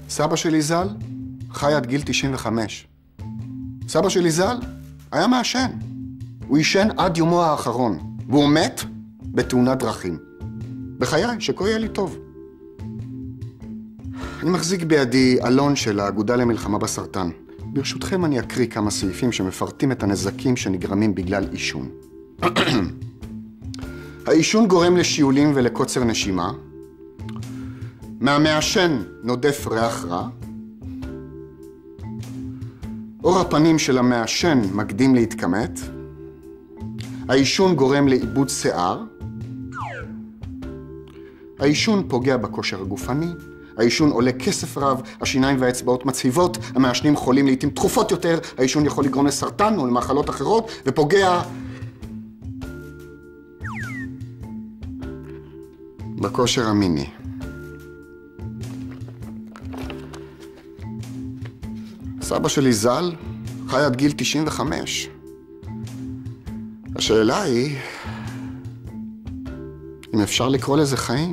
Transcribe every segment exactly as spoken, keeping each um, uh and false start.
סבא שלי ז"ל חי עד גיל תשעים וחמש. סבא שלי ז"ל היה מעשן. הוא ישן עד יומו האחרון, והוא מת בתאונת דרכים. בחיי, שכה יהיה לי טוב. אני מחזיק בידי אלון של האגודה למלחמה בסרטן. ברשותכם אני אקריא כמה סעיפים שמפרטים את הנזקים שנגרמים בגלל עישון. העישון גורם לשיעולים ולקוצר נשימה. מהמעשן נודף ריח רע. אור הפנים של המעשן מקדים להתכמת. העישון גורם לאיבוד שיער. העישון פוגע בכושר הגופני. העישון עולה כסף רב, השיניים והאצבעות מצהיבות, המעשנים חולים לעתים תכופות יותר, העישון יכול לגרום לסרטן או למחלות אחרות, ופוגע בכושר המיני. סבא שלי ז"ל חי עד גיל תשעים וחמש. השאלה היא, אם אפשר לקרוא לזה חיים.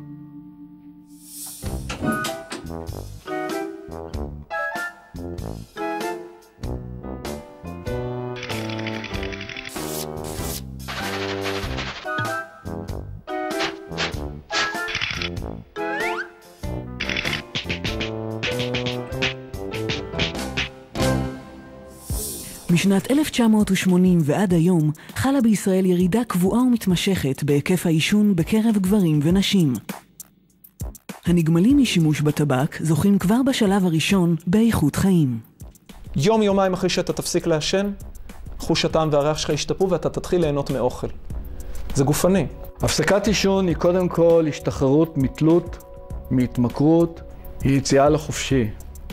משנת אלף תשע מאות ושמונים ועד היום חלה בישראל ירידה קבועה ומתמשכת בהיקף העישון בקרב גברים ונשים. הנגמלים משימוש בטבק זוכים כבר בשלב הראשון באיכות חיים. יום יומיים אחרי שאתה תפסיק לעשן, חוש הטעם והריח שלך ישתפרו ואתה תתחיל ליהנות מאוכל. זה גופני. הפסקת עישון היא קודם כל השתחררות מתלות, מהתמכרות, היא יציאה לחופשי.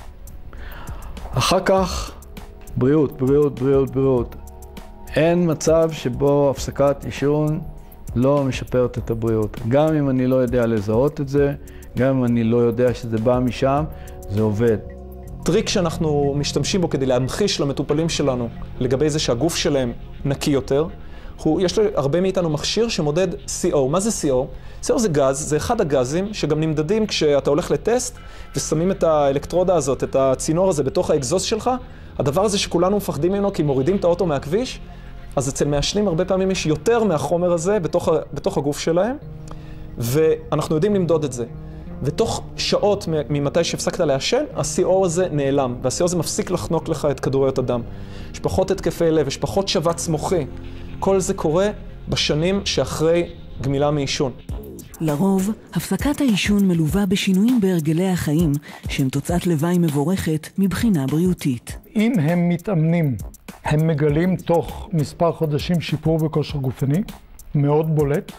אחר כך בריאות, בריאות, בריאות, בריאות. אין מצב שבו הפסקת עישון לא משפרת את הבריאות. גם אם אני לא יודע לזהות את זה, גם אם אני לא יודע שזה בא משם, זה עובד. טריק שאנחנו משתמשים בו כדי להמחיש למטופלים שלנו לגבי זה שהגוף שלהם נקי יותר, הוא, יש להרבה מאיתנו מכשיר שמודד סי או. מה זה סי או? סי או זה גז, זה אחד הגזים שגם נמדדים כשאתה הולך לטסט ושמים את האלקטרודה הזאת, את הצינור הזה בתוך האקזוס שלך. הדבר הזה שכולנו מפחדים ממנו כי מורידים את האוטו מהכביש, אז אצל מעשנים הרבה פעמים יש יותר מהחומר הזה בתוך, בתוך הגוף שלהם, ואנחנו יודעים למדוד את זה. ותוך שעות ממתי שהפסקת לעשן, ה-סי או הזה נעלם, וה-סי או הזה מפסיק לחנוק לך את כדוריות הדם. יש פחות התקפי לב, יש פחות שבץ מוחי. כל זה קורה בשנים שאחרי גמילה מעישון. לרוב, הפסקת העישון מלווה בשינויים בהרגלי החיים, שהם תוצאת לוואי מבורכת מבחינה בריאותית. אם הם מתאמנים, הם מגלים תוך מספר חודשים שיפור בכושר גופני, מאוד בולט.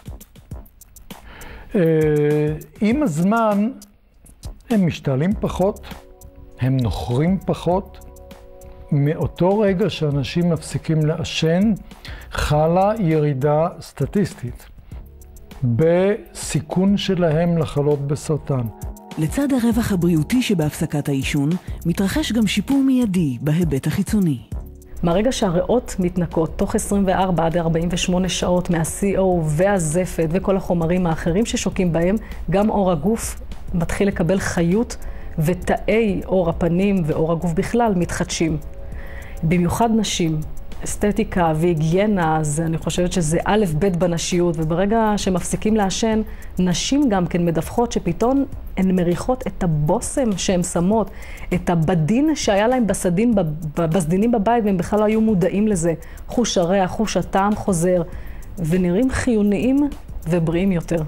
עם הזמן הם משתעלים פחות, הם נוחרים פחות. מאותו רגע שאנשים מפסיקים לעשן, חלה ירידה סטטיסטית בסיכון שלהם לחלות בסרטן. לצד הרווח הבריאותי שבהפסקת העישון, מתרחש גם שיפור מיידי בהיבט החיצוני. מהרגע שהריאות מתנקות תוך עשרים וארבע עד ארבעים ושמונה שעות מה-סי או והזפת וכל החומרים האחרים ששוקים בהם, גם אור הגוף מתחיל לקבל חיות ותאי אור הפנים ואור הגוף בכלל מתחדשים. במיוחד נשים, אסתטיקה והיגיינה, אז אני חושבת שזה א' ב' בנשיות, וברגע שמפסיקים לעשן, נשים גם כן מדווחות שפתאום הן מריחות את הבוסם שהן שמות, את הבדין שהיה להם בסדין, בסדינים בבית, והם בכלל לא היו מודעים לזה. חוש הריח, חוש הטעם חוזר, ונראים חיוניים ובריאים יותר.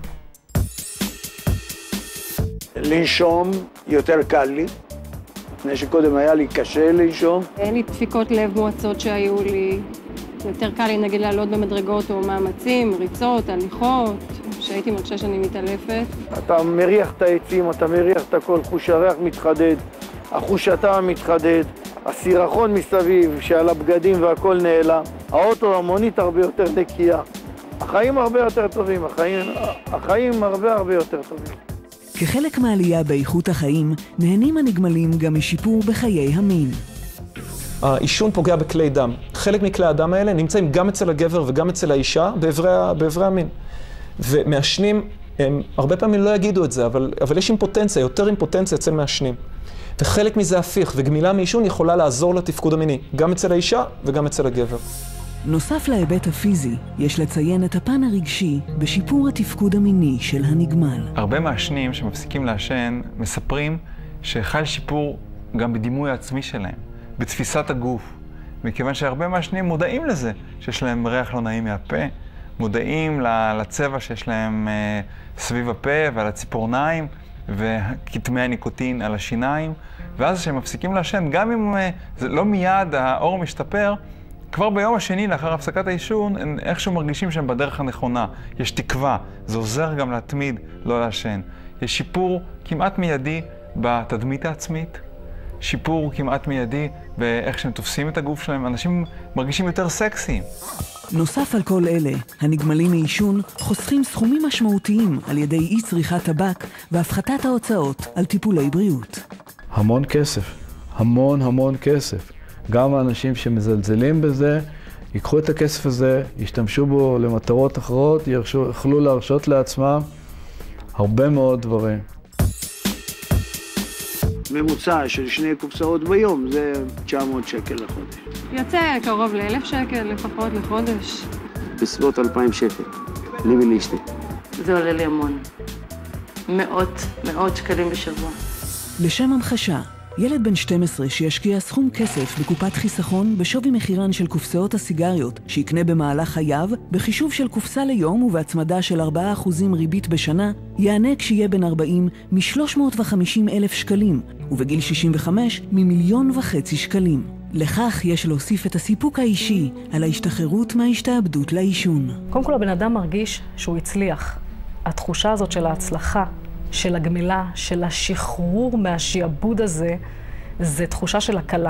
לנשום יותר קל לי. לפני שקודם היה לי קשה לנשום. אין לי דפיקות לב מועצות שהיו לי. יותר קל לי נגיד לעלות במדרגות או מאמצים, ריצות, הליכות, שהייתי מרגישה שאני מתעלפת. אתה מריח את העצים, אתה מריח את הכל, חוש הריח מתחדד, החוש הטעם מתחדד, הסירחון מסביב שעל הבגדים והכל נעלם. האוטו, המונית הרבה יותר נקייה. החיים הרבה יותר טובים, החיים, החיים הרבה הרבה יותר טובים. כחלק מהעלייה באיכות החיים, נהנים הנגמלים גם משיפור בחיי המין. העישון פוגע בכלי דם. חלק מכלי הדם האלה נמצאים גם אצל הגבר וגם אצל האישה בעברי, בעברי המין. ומעשנים הם הרבה פעמים לא יגידו את זה, אבל, אבל יש אימפוטנציה, יותר אימפוטנציה אצל מעשנים. וחלק מזה הפיך, וגמילה מעישון יכולה לעזור לתפקוד המיני, גם אצל האישה וגם אצל הגבר. נוסף להיבט הפיזי, יש לציין את הפן הרגשי בשיפור התפקוד המיני של הנגמל. הרבה מעשנים שמפסיקים לעשן מספרים שחל שיפור גם בדימוי העצמי שלהם, בתפיסת הגוף. מכיוון שהרבה מעשנים מודעים לזה, שיש להם ריח לא נעים מהפה, מודעים לצבע שיש להם סביב הפה ועל הציפורניים, וכתמי הניקוטין על השיניים, ואז כשהם מפסיקים לעשן, גם אם זה לא מיד האור משתפר, כבר ביום השני לאחר הפסקת העישון, הם איכשהו מרגישים שהם בדרך הנכונה. יש תקווה, זה עוזר גם להתמיד לא לעשן. יש שיפור כמעט מיידי בתדמית העצמית, שיפור כמעט מיידי באיך שהם תופסים את הגוף שלהם, אנשים מרגישים יותר סקסיים. נוסף על כל אלה, הנגמלים מעישון חוסכים סכומים משמעותיים על ידי אי צריכת טבק והפחתת ההוצאות על טיפולי בריאות. המון כסף, המון המון כסף. גם האנשים שמזלזלים בזה, ייקחו את הכסף הזה, ישתמשו בו למטרות אחרות, יוכלו להרשות לעצמם הרבה מאוד דברים. ממוצע של שני קופסאות ביום זה תשע מאות שקל לחודש. יוצא קרוב לאלף שקל לפחות לחודש. בסביבות אלפיים שקל, לי ולאשתי. זה עולה לי המון. מאות, מאות שקלים בשבוע. לשם המחשה, ילד בן שתים עשרה שישקיע סכום כסף בקופת חיסכון בשווי מחירן של קופסאות הסיגריות שיקנה במהלך חייו, בחישוב של קופסה ליום ובהצמדה של ארבעה אחוזים ריבית בשנה, יענה כשיהיה בן ארבעים מ-שלוש מאות וחמישים אלף שקלים, ובגיל שישים וחמש ממיליון וחצי שקלים. לכך יש להוסיף את הסיפוק האישי על ההשתחררות מההשתעבדות לעישון. קודם כל הבן אדם מרגיש שהוא הצליח. התחושה הזאת של ההצלחה, של הגמילה, של השחרור מהשיעבוד הזה, זה תחושה של הקלה.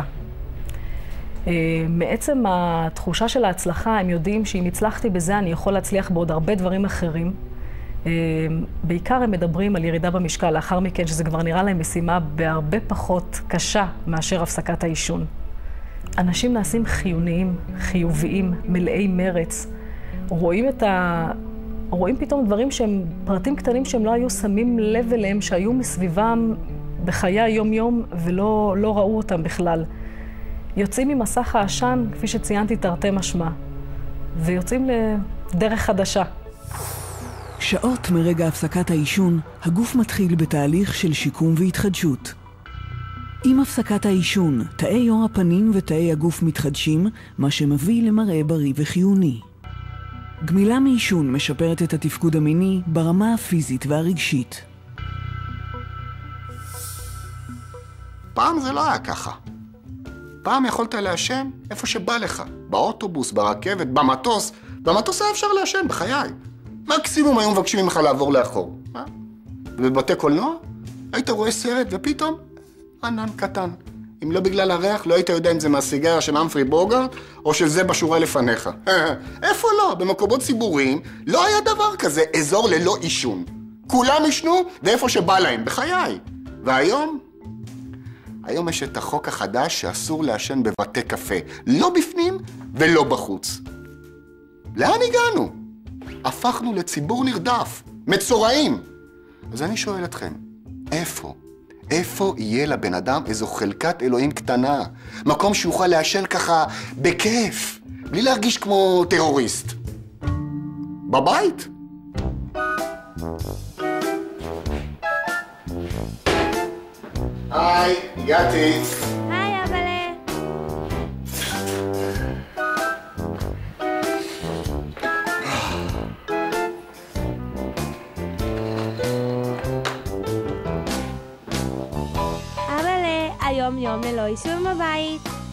מעצם התחושה של ההצלחה, הם יודעים שאם הצלחתי בזה, אני יכול להצליח בעוד הרבה דברים אחרים. בעיקר הם מדברים על ירידה במשקל, לאחר מכן שזה כבר נראה להם משימה בהרבה פחות קשה מאשר הפסקת העישון. אנשים נעשים חיוניים, חיוביים, מלאי מרץ. רואים את ה... רואים פתאום דברים שהם פרטים קטנים שהם לא היו שמים לב אליהם, שהיו מסביבם בחיי היום-יום ולא לא ראו אותם בכלל. יוצאים ממסך העשן, כפי שציינתי, תרתי משמע, ויוצאים לדרך חדשה. שעות מרגע הפסקת העישון, הגוף מתחיל בתהליך של שיקום והתחדשות. עם הפסקת העישון, תאי עור הפנים ותאי הגוף מתחדשים, מה שמביא למראה בריא וחיוני. גמילה מעישון משפרת את התפקוד המיני ברמה הפיזית והרגשית. פעם זה לא היה ככה. פעם יכולת לעשן איפה שבא לך. באוטובוס, ברכבת, במטוס. במטוס היה אפשר לעשן, בחיי. מקסימום היו מבקשים ממך לעבור לאחור. ובבתי קולנוע היית רואה סרט ופתאום ענן קטן. אם לא בגלל הריח, לא היית יודע אם זה מהסיגריה של אמפרי בוגארט, או שזה בשורה לפניך. איפה לא? במקומות ציבוריים לא היה דבר כזה, אזור ללא עישון. כולם ישנו, ואיפה שבא להם, בחיי. והיום? היום יש את החוק החדש שאסור לעשן בבתי קפה. לא בפנים ולא בחוץ. לאן הגענו? הפכנו לציבור נרדף, מצורעים. אז אני שואל אתכם, איפה? איפה יהיה לבן אדם איזו חלקת אלוהים קטנה? מקום שיוכל לעשן ככה בכיף, בלי להרגיש כמו טרוריסט. בבית? היי, הגעתי. היי, אבאלה. אבאלה, היום יום ללא עישון בבית.